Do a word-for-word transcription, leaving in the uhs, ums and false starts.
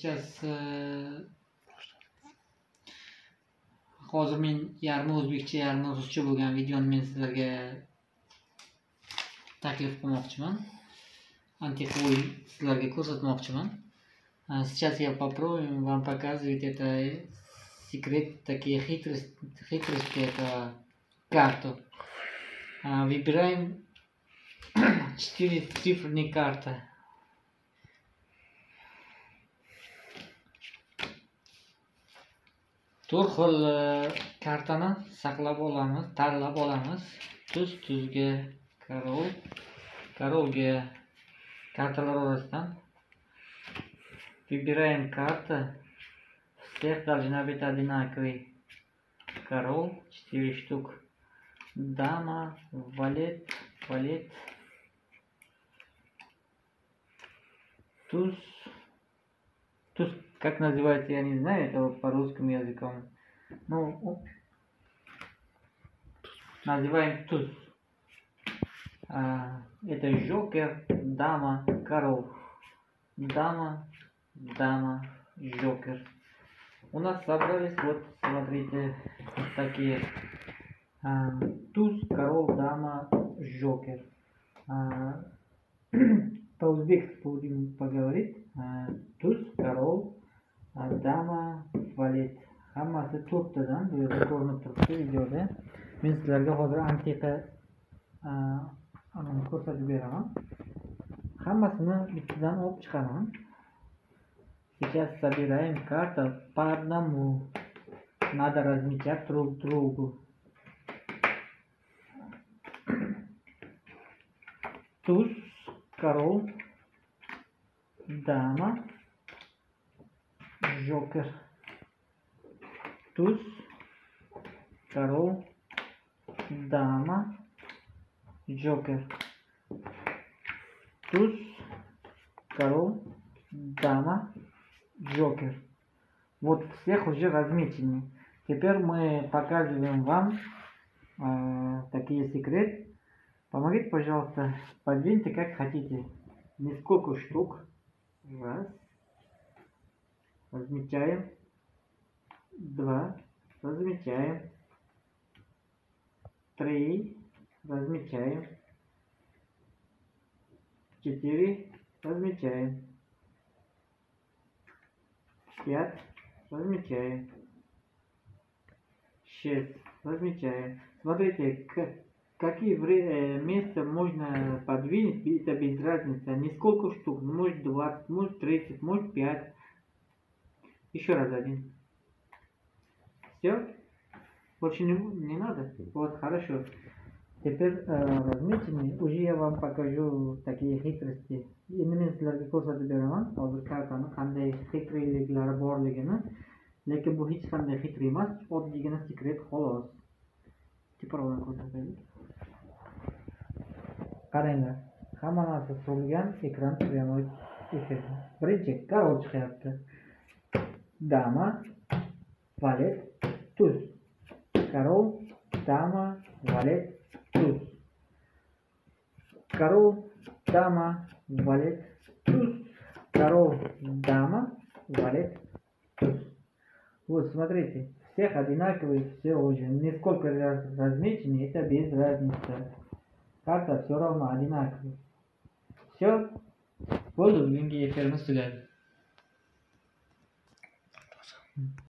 Сейчас hozir men yarmi o'zbekcha, yarmi ruscha bo'lgan videoni men sizlarga taklif qilmoqchiman. Antiqa o'yin sizlarga ko'rsatmoqchiman. Сейчас я попробую вам показывать это секрет, такие хитрости, хитрости это карту. Выбираем четыре цифрные карты. to'rt xil kartani saqlab olamiz, tanlab olamiz. Tuz, tuzga, korol, korolga kartalar orasidan. Выбираем карты. Всех должна быть одинаковый. Король, четыре штук. Дама, валет, валет. Туз. Туз, как называется, я не знаю, это вот по русскому языку. Ну, называем туз. А, это жокер, дама, король. Дама, дама, жокер. У нас собрались, вот, смотрите, вот такие. А, туз, король, дама, жокер. А, по-узбекски будем поговорить. А, туз, король, а, dama, valet. Hammasi to'rttadan bu yerda ko'rinib turibdi videoda. Men sizlarga hozir antiqa anani ko'rsatib beraman. Hammasini bittadan olib chiqaman. Сейчас собираем карты по одному. Надо размечать друг другу. Туз, король, дама, жокер. Туз, король, дама, жокер. Туз, король, дама, жокер. Вот всех уже размечены. Теперь мы показываем вам э, такие секреты. Помогите, пожалуйста, подвиньте как хотите. Несколько штук. Раз. Размечаем. Два. Размечаем. Три. Размечаем. Четыре. Размечаем. Пять. Размечаем. Шесть. Размечаем. Смотрите, какие места можно подвинуть, это без разницы. Несколько штук. Может двадцать, может тридцать, может пять. Еще раз один. Все? Больше не, не надо? Вот, хорошо. Теперь э, размечены. Уже я вам покажу такие хитрости. Endi men sizlarga ko'rsatib beraman. Hozir kartani qanday xitriliklari borligini. Lekin bu hech qanday xitr emas, oddiygina sekret xolos. Teparoqdan ko'rsataylik. Qaranglar. Hamma narsa so'lgan, ekran прямой efir. Birinchi korol chiqyapti. Dama, valet, tuz. Korol, dama, valet, tuz. Korol, dama, valet, туз. Король, дама, валет, туз. Вот, смотрите, всех одинаковые, все уже. Несколько раз размечены, это без разницы. Карта все равно одинаковая. Все. Вот, bugungi efirimiz tugadi.